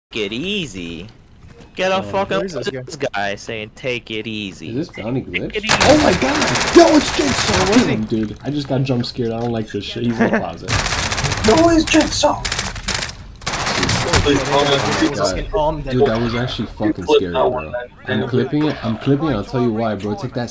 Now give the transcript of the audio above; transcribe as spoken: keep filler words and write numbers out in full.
it easy. Get a Oh, fucking this this guy? guy? guy saying take it easy. Is this bounty glitch? It Oh my god! Yo, it's Jigsaw! Where was he? Him, dude. I just got jump scared. I don't like this shit. He's in the closet. No, it's Jigsaw! Dude, that was actually fucking scary, bro. I'm clipping it. I'm clipping it. I'll tell you why, bro. Take that.